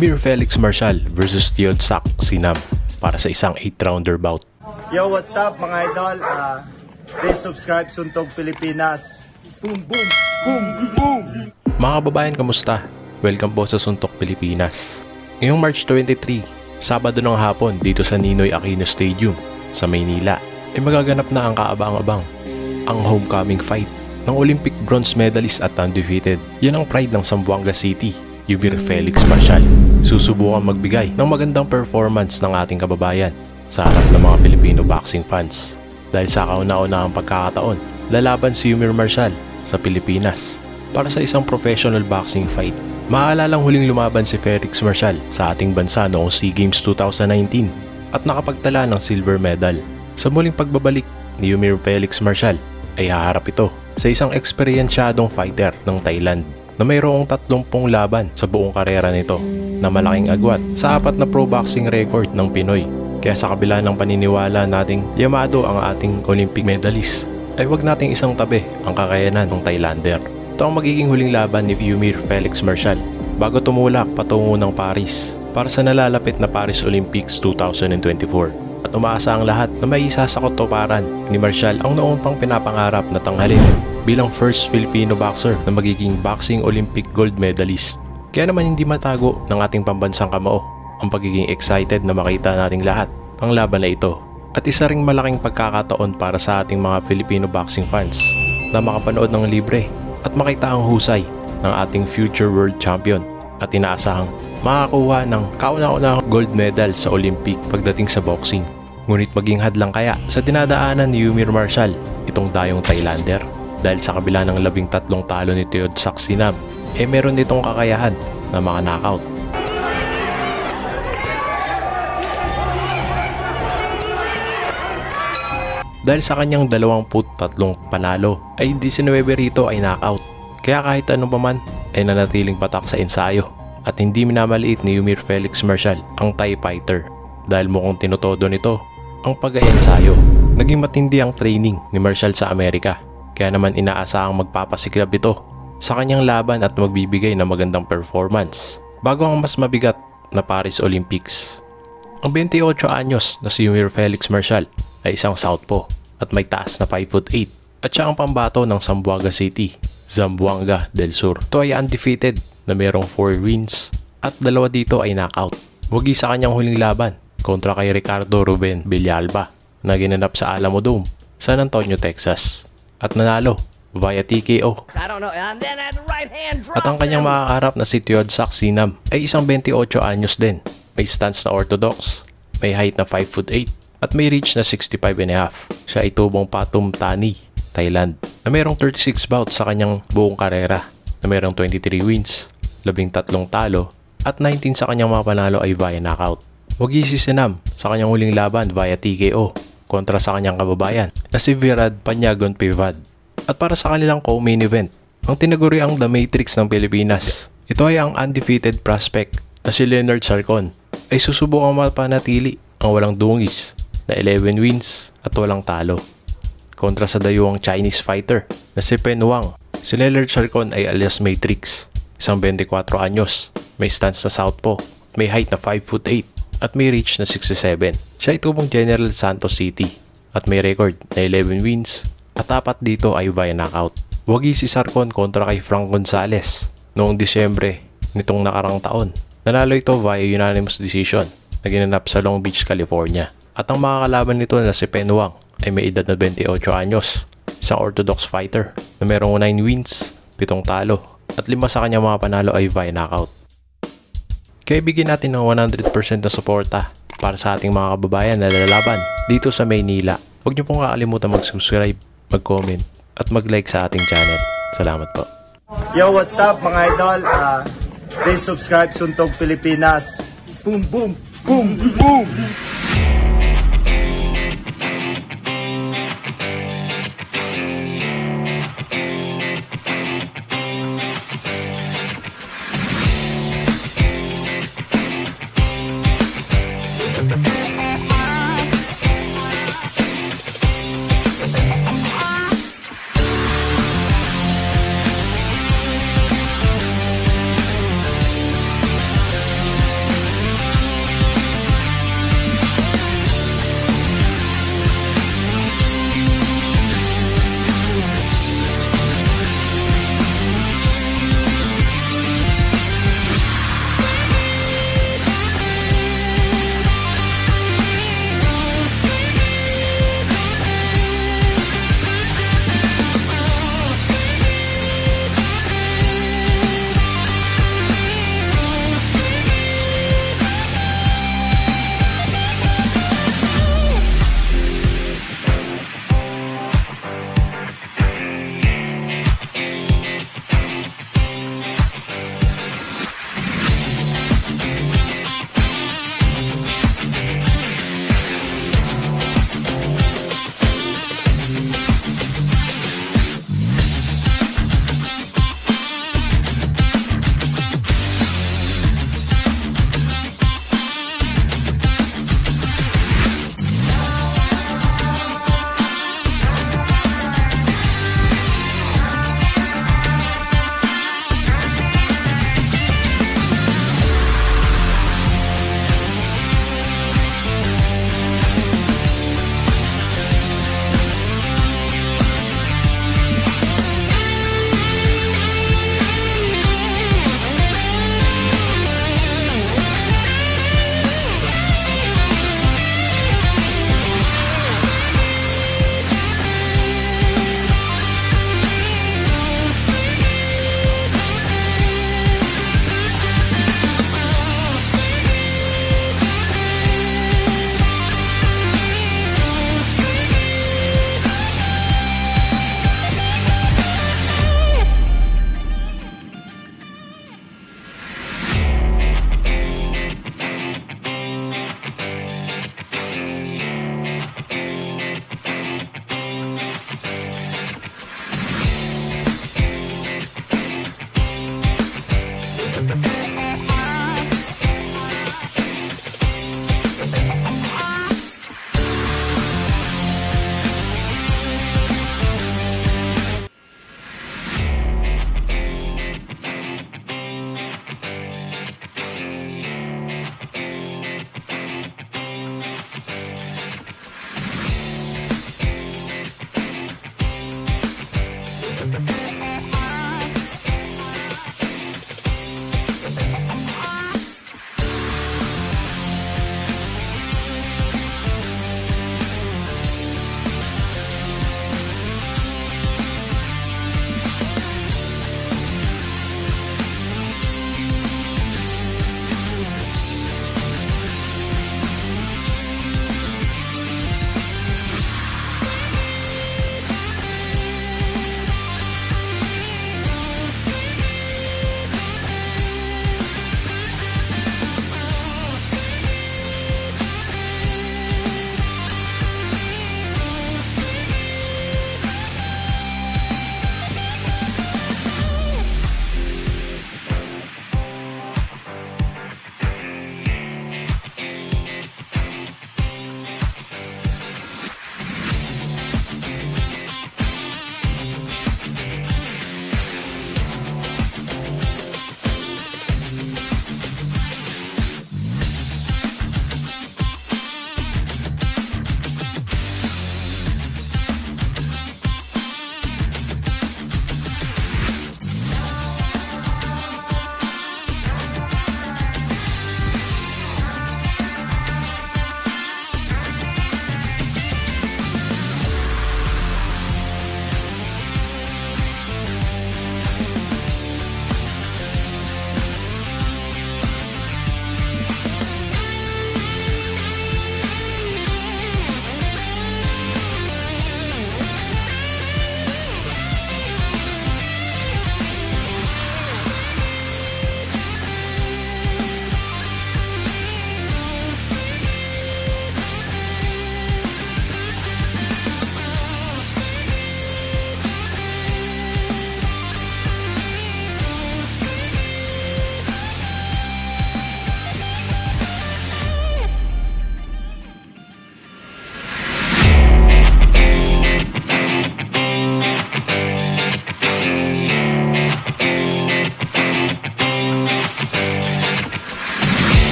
Yumir Felix Marcial versus Teodzak Sinam para sa isang 8-rounder bout. Yo, what's up mga idol? Please subscribe Suntog Pilipinas. Boom, boom, boom, boom! Mga kababayan, kamusta? Welcome po sa Suntok Pilipinas. Ngayong March 23, Sabado ng hapon dito sa Ninoy Aquino Stadium sa Maynila, ay magaganap na ang kaabang-abang, ang homecoming fight ng Olympic bronze medalist at undefeated. Yan ang pride ng Zamboanga City, Yumir Felix Marcial. Susubukan magbigay ng magandang performance ng ating kababayan sa harap ng mga Filipino boxing fans. Dahil sa kauna-unahang pagkakataon, lalaban si Yumir Marcial sa Pilipinas para sa isang professional boxing fight. Maalalang huling lumaban si Felix Marcial sa ating bansa noong SEA Games 2019 at nakapagtala ng silver medal. Sa muling pagbabalik ni Yumir Felix Marcial ay haharap ito sa isang eksperyensyadong fighter ng Thailand na mayroong 30 laban sa buong karera nito na malaking agwat sa 4 na pro boxing record ng Pinoy. Kaya sa kabila ng paniniwala nating yamado ang ating Olympic medalist, ay wag nating isang tabi ang kakayanan ng Thailander. Ito ang magiging huling laban ni Yumir Felix Marcial bago tumulak patungo ng Paris para sa nalalapit na Paris Olympics 2024. At umaasa ang lahat na may isa sa katuparan ni Marcial ang noon pang pinapangarap na tanghalin bilang first Filipino boxer na magiging boxing Olympic gold medalist. Kaya naman hindi matago ng ating pambansang kamao ang pagiging excited na makita nating lahat ang laban na ito. At isa ring malaking pagkakataon para sa ating mga Filipino boxing fans na makapanood ng libre at makita ang husay ng ating future world champion at inaasahang makakuha ng kauna-unahang gold medal sa Olympic pagdating sa boxing. Ngunit maging hadlang kaya sa dinadaanan ni Yumir Marcial itong dayong Thailander? Dahil sa kabila ng 13 talo ni Teodzak Sinam, meron ditong kakayahan na mga knockout. Dahil sa kanyang 23 panalo ay 19 rito ay knockout. Kaya kahit anong paman ay nanatiling patak sa ensayo at hindi minamaliit ni Yumir Felix Marcial ang Thai fighter dahil mukhang tinutodo nito ang pag-ensayo. Naging matindi ang training ni Marcial sa Amerika, kaya naman inaasahang magpapasiklab ito sa kanyang laban at magbibigay ng magandang performance bago ang mas mabigat na Paris Olympics. Ang 28 anyos na si Yumir Felix Marcial ay isang southpaw at may taas na 5'8" at siya ang pambato ng Zamboanga City, Zamboanga del Sur. Ito ay undefeated na mayroong 4 wins at 2 dito ay knockout. Wagi sa kanyang huling laban kontra kay Ricardo Ruben Villalba na ginanap sa Alamo Dome, San Antonio, Texas at nanalo via TKO. At ang kanyang makakaharap na si Teodzak Sinam ay isang 28 anyos din. May stance na orthodox, may height na 5'8" at may reach na 65.5. Siya ay tubong Pathum Thani, Thailand, na mayroong 36 bouts sa kanyang buong karera na mayroong 23 wins, 13 talo at 19 sa kanyang mga panalo ay via knockout. Wagi si Sinam sa kanyang huling laban via TKO kontra sa kanyang kababayan na si Virad Panyagon Pivad. At para sa kanilang co-main event, ang tinaguriang The Matrix ng Pilipinas, ito ay ang undefeated prospect na si Leonard Sarcon ay susubukang mapanatili ang walang dungis na 11 wins at walang talo kontra sa dayuhang Chinese fighter na si Pen Wang. Si Leonard Sarcon ay alias Matrix, isang 24 anyos, may stance na southpaw, may height na 5'8" at may reach na 67. Siya ay tubong General Santos City at may record na 11 wins at 4 dito ay via knockout. Wagi si Sarcon kontra kay Frank Gonzalez noong Disyembre nitong nakarang taon. Nanalo ito via unanimous decision na ginanap sa Long Beach, California. At ang makakalaban nito na si Pen Wang ay may edad na 28 anyos, isang orthodox fighter na merong 9 wins, 7 talo at 5 sa kanyang mga panalo ay via knockout. Kaya bigyan natin ng 100% na suporta para sa ating mga kababayan na lalaban dito sa Maynila. Huwag niyo pong kakalimutan mag-subscribe, mag-comment at mag-like sa ating channel. Salamat po. Yo, what's up mga idol? Please subscribe Suntog Pilipinas. Boom, boom, boom, boom! The